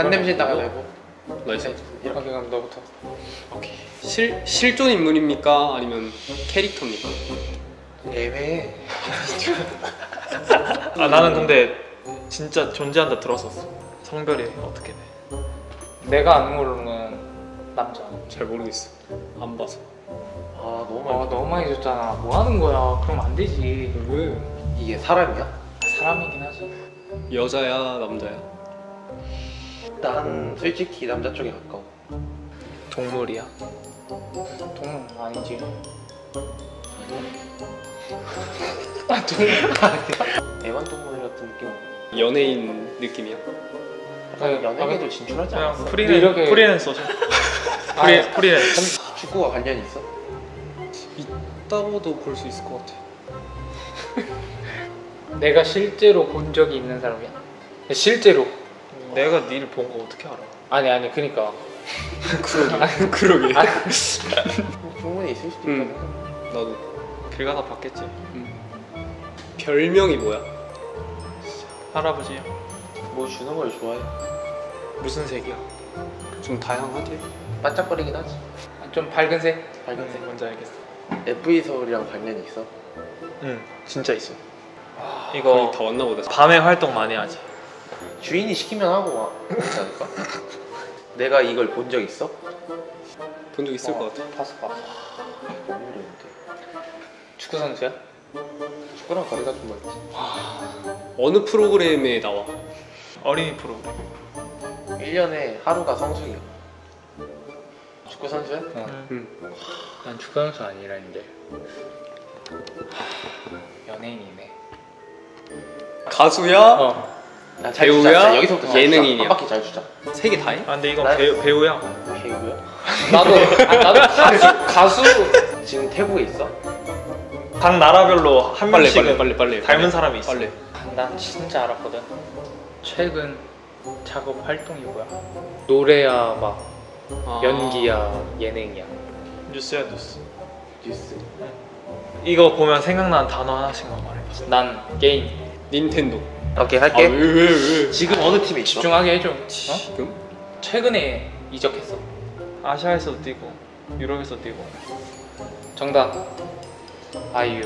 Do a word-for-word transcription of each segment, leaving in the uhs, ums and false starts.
한 냄새 나가고. 나이스. 이렇게 가면 너부터. 오케이. 실 실존 인물입니까? 아니면 캐릭터입니까? 애매해. 아 나는 근데 진짜 존재한다 들었었어. 성별이 어떻게 돼? 내가 아는 걸로는 남자. 잘 모르겠어. 안 봐서. 아 너무 어, 많이. 너무 많이 줬잖아. 뭐 하는 거야? 그럼 안 되지. 왜? 이게 사람이야? 사람이긴 하지. 여자야, 남자야? 난 솔직히 남자 쪽에 가까워. 동물이야. 동물 아니지. 아 동물 아니야? 애완동물 같은 느낌. 연예인 느낌이야? 약간 연예계도 진출하지 그냥 않았어? 프리랜 이렇게- 프리랜서죠. 프리 프리랜. 축구와 관련이 있어? 있다고도 볼 수 있을 것 같아. 내가 실제로 본 적이 있는 사람이야? 실제로. 내가 니를 본 거 어떻게 알아? 아니 아니 그니까. 그러게. 그러게. 충분히 있을 수도 음. 있거든. 나도. 길 가다 봤겠지. 별명이 뭐야? 할아버지야. 뭐 주는 걸 좋아해. 무슨 색이야? 좀 다양하지? 반짝거리긴 하지. 좀 밝은색. 밝은색. 뭔지 알겠어. 에프이 서울이랑 관련이 있어? 응, 진짜 있어. 거의 이거 다 왔나 보다. 밤에 활동 많이 하지. 주인이 시키면 하고 와. 그렇지 않을까? 내가 이걸 본 적 있어? 본 적 있을 어, 것 같아. 봤어 봤어. 너무 어려운데. 축구 선수야? 축구랑 거리가 좀 멀지. 어느 프로그램에 나와? 어린이 프로그램. 일 년에 하루가 성수기야. 축구 선수야? 어. 응. 난 축구 선수 아니라는데. 연예인이네. 가수야? 어. 야, 잘 배우야? 주자. 자, 여기서부터 잘 예능인이야? 주자. 한 바퀴 잘 주자. 세 개 다 해? 아 근데 이건 난- 배우, 배우야. 배우야? 나도 아, 나도 가수 가수. 지금 태국에 있어? 각 나라별로 한 빨리 명씩은 빨리 빨리 빨리. 닮은 사람이 있어. 빨리. 난 진짜 알았거든. 최근 작업 활동이 뭐야? 노래야 막 아. 연기야 예능이야. 뉴스야 뉴스. 뉴스. 이거 보면 생각나는 단어 하나씩만 말해봐. 난 게임. 닌텐도. 오케이 아, 할게. 왜, 왜, 왜? 지금 어느 팀에 있어? 집중하게 해줘. 어? 지금? 최근에 이적했어. 아시아에서도 뛰고 유럽에서 뛰고. 정답. 아이유.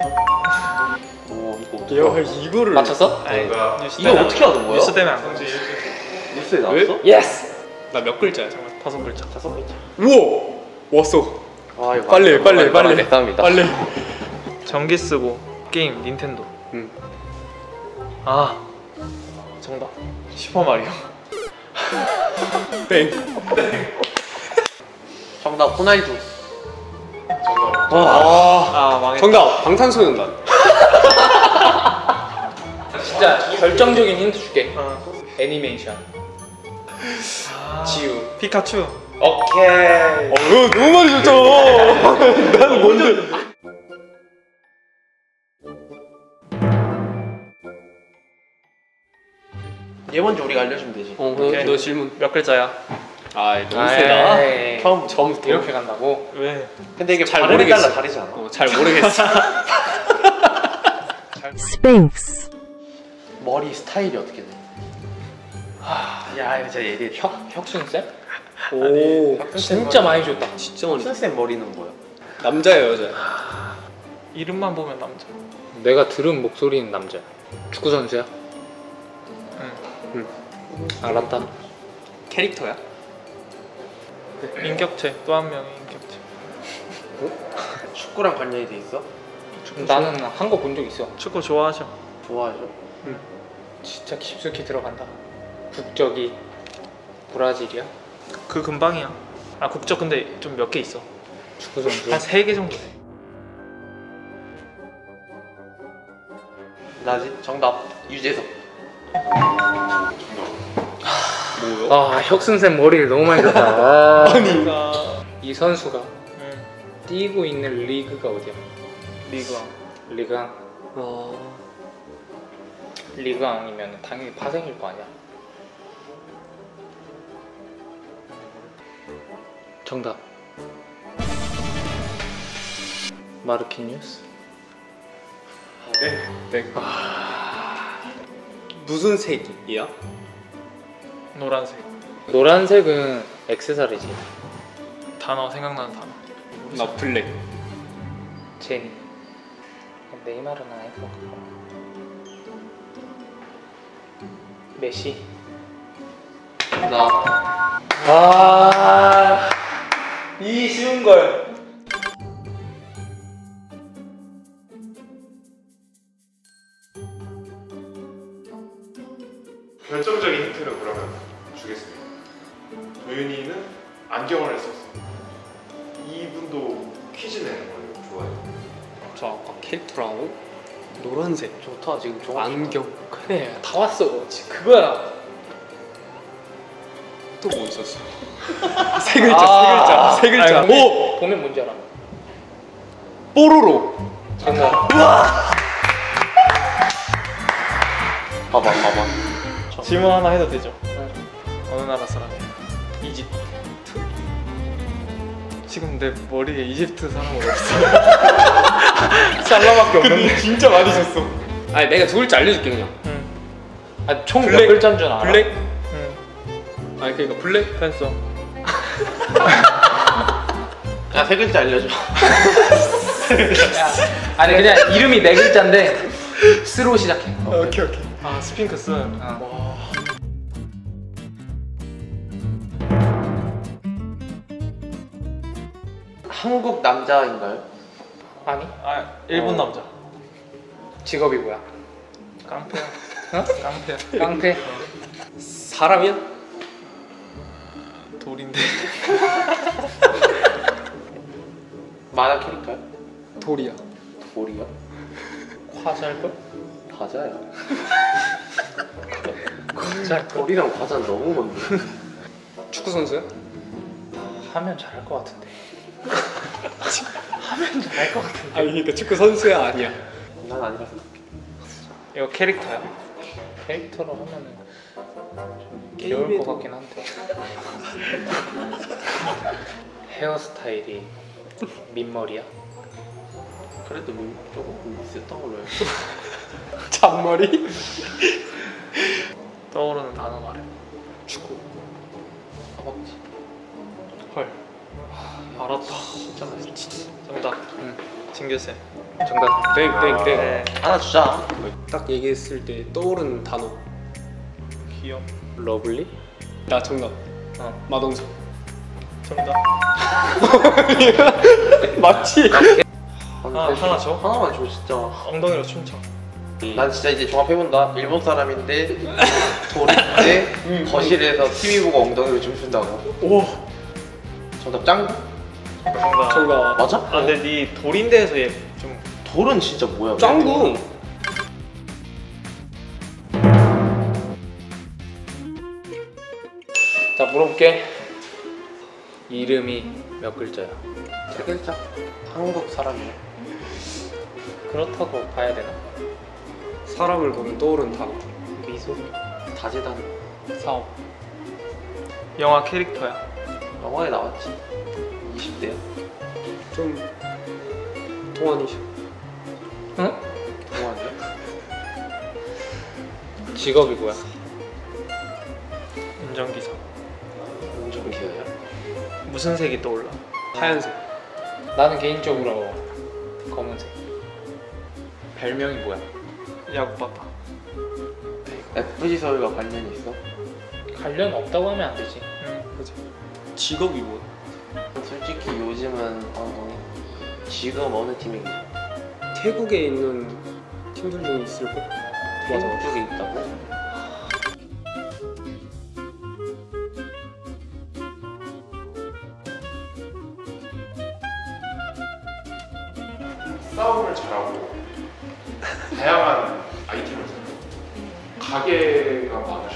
오 이거 어떻게? 야, 이거를. 맞췄어? 아이, 뉴스 이거 때문에 어떻게 하는 거야? 뉴스 때문에 안 그러지. 뉴스에 나왔어? 왜? 예스. 나 몇 글자야? 정말 다섯 글자. 다섯 글자. 우와! 왔어. 아 이거 빨리, 맞다. 빨리, 이거랑 빨리. 내 싸움이다. 빨리. 전기 쓰고 게임 닌텐도. 응. 아 정답. 슈퍼마리오. 땡. 정답 호날두. 와. 아 망했다. 정답. 방탄소년단. 진짜 결정적인 힌트 줄게. 어. 애니메이션. 아, 지우. 피카츄. 오케이. 어, 야, 너무 많이 줬잖아. 난 뭔데? 얘 먼저 우리가 알려주면 되지. 어, 오케이. 너, 너 질문. 몇 글자야? 아, 너무 세다. 에이, 처음 처음부터. 이렇게 간다고? 왜? 근데 이게 잘 발음에 모르겠어. 따라 다르지 않아? 어, 잘 모르겠어. Sphinx. 머리 스타일이 어떻게 돼? 하, 야 이거 진짜 얘네 혁 혁순 쌤? 오, 진짜 많이 줬다. 진짜 많이. 혁순쌤 머리는 뭐야? 남자야, 여자야? 이름만 보면 남자. 내가 들은 목소리는 남자. 축구 선수야? 응. 응. 알았다. 캐릭터야? 인격체. 또 한 명의 인격체. 축구랑 관련이 돼 있어? 나는 한 거 본 적 있어. 축구 좋아하죠? 좋아하죠? 진짜 깊숙이 들어간다. 국적이 브라질이야? 그 근방이야. 아 국적 근데 좀 몇 개 있어. 축구 선수. 한 세 개 정도 돼. 나지? 정답 유재석. 뭐요? 아 혁순 쌤 머리를 너무 많이 줬다. 아, 그러니까 이 선수가 응. 뛰고 있는 리그가 어디야? 리그왕. 리그왕. 아, 리그왕이면 당연히 파생일 거 아니야. 정답. 마르키뉴스. 땡. 무슨 색이야? 노란색. 노란색은 액세서리지. 단어 생각나는 단어. 나 블랙. 제니. 네이마르는 아닐 것 같고. 메시. 나 아, 이 쉬운 걸. 결정적인 힌트를 그러면 주겠습니다. 도윤이는 안경을 썼어. 이분도 퀴즈 내는 걸 좋아해요. 저 아까 캐릭터랑 노란색 좋다 지금 정확. 안경 그래, 다 왔어. 지- 그거야. 또 뭐 있었어? 세 글자, 세 글자, 세 글자. 아니, 오! 보면, 보면 뭔지 알아? 뽀로로. 정답. 봐봐 봐봐. 질문 하나 해도 되죠? 응. 어느 나라 사람이에요? 이집트. 지금 내 머리에 이집트 사람은 없어. 살라밖에 없는데. 진짜 많이 줬어. 아니 내가 두 글자 알려줄게 그냥. 응. 아, 총 몇 블랙. 글자인 줄 알아? 블랙. 응. 아니 그러니까 블랙. 됐어. 야 세 글자 알려줘. 야, 아니 그냥 이름이 네 글자인데 스로 시작해. 오케이 오케이. 아 스핑크스. 어. 한국 남자인가요? 아니? 아 일본 어. 남자. 직업이 뭐야? 깡패야. 어? 깡패야. 깡패? 사람이야? 돌인데. 만화 캐릭터야? 돌이야. 돌이야? 화살걸? 과자야. 화살 돌이랑 과자는 너무 먼데. 축구 선수야? 하면 잘할 것 같은데. 하면 잘할 것 같은데. 아니 그러니까 축구 선수야 아니야. 난 아니라서. 이거 캐릭터야. 캐릭터로 하면은 좀 귀여울 것 같긴 한데. 헤어스타일이 민머리야? 그래도 민 조금 비슷했던 걸로 알고. 잔머리? 떠오르는 단어 말해. 축구. 허벅지. 헐. 알았다. 진짜 맛있지. 정답. 응. 진규쌤. 정답. 땡땡땡. 네. 하나 주자. 딱 얘기했을 때 떠오르는 단어. 귀염. 러블리? 나 정답. 어. 마동석. 정답. 맞지? 하나, 하나 줘? 하나만 줘 진짜. 엉덩이로 춤춰. 난 진짜 이제 종합해본다. 일본 사람인데 돌인데 거실에서 티비 보고 엉덩이로 춤춘다고. 오. 정답 짱구? 정답. 정답. 맞아? 아 근데 네 돌인데에서 얘좀 돌은 진짜 뭐야? 짱구. 자, 물어볼게. 이름이 몇 글자야? 세 글자. 한국 사람이야. 그렇다고 봐야 되나? 사람을 보면 떠오르는 단어. 미소? 다재다능. 사업. 영화 캐릭터야. 영화에 나왔지. 이십 대야. 좀 동안이셔. 응? 동안이야? 직업이 뭐야? 운전기사. 운전 기어야? 무슨 색이 떠올라? 하얀색. 나는 개인적으로 검은색. 별명이 뭐야? 야구바빠. 에프씨 서울과 관련이 있어? 관련 없다고 하면 안 되지. 응. 그지. 직업이 뭐야? 솔직히 요즘은 어, 지금 어느 팀이지? 태국에 있는 팀들 중에 있을 거. 태국 맞아. 쪽에 있다고? 싸움을 잘하고 다양한 아이템을 사고 가게가 많으셔.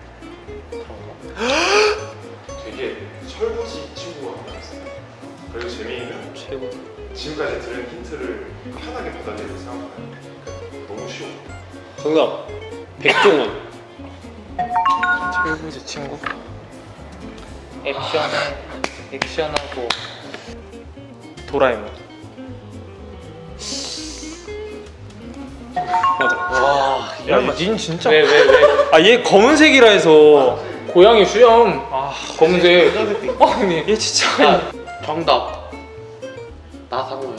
되게 철부지 친구가 많았어요. 그리고 재미있는 최고. 지금까지 들은 힌트를 편하게 받아들이고 생각하는 너무 쉬워. 정답. 백종원. 최고지 친구. 액션, 액션하고 도라에몽. 맞아. 와 야, 닌 진짜. 왜 왜 왜? 아, 얘 검은색이라 해서 고양이 수염 아 검은색. 여자 새끼. 아 형님. 얘 진짜. 아, 정답. 나상호야.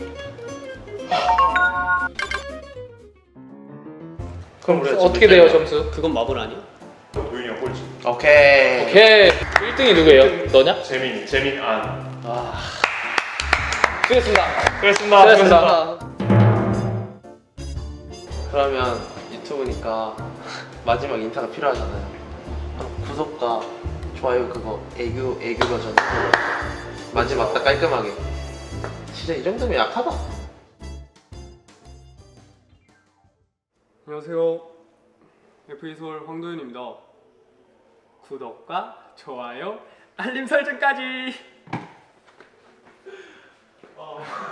그럼 우리가 어떻게 지금 돼요 몇 점이야? 점수? 그건 마블 아니야? 도윤이 형 꼴찌. 오케이. 오케이. 일 등이 누구예요? 너냐? 재민, 재민 안. 아, 수고했습니다. 그렇습니다. 수고했습니다. 그러면 유튜브니까 마지막 인사가 필요하잖아요. 구독과 좋아요 그거 애교 애교 버전 마지막 딱 깔끔하게. 진짜 이 정도면 약하다. 안녕하세요. 에프이 서울 황도현입니다. 구독과 좋아요, 알림 설정까지.